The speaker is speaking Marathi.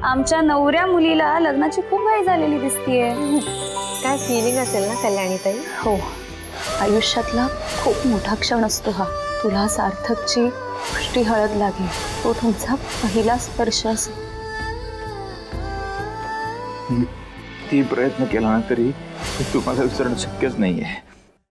आमच्या नवऱ्या मुलीला लग्नाची खूप घाई झालेली दिसतीये। काय फिलिंग असेल ना कल्याणीताई? हो, आयुष्यातला खूप मोठा क्षण असतो हा। तुला सार्थकची पुष्टी हळद लागेल, तो तुमचा पहिला स्पर्श असेल। ती प्रयत्न केला ना तरी तुम्हाला विसरणं शक्यच नाहीये।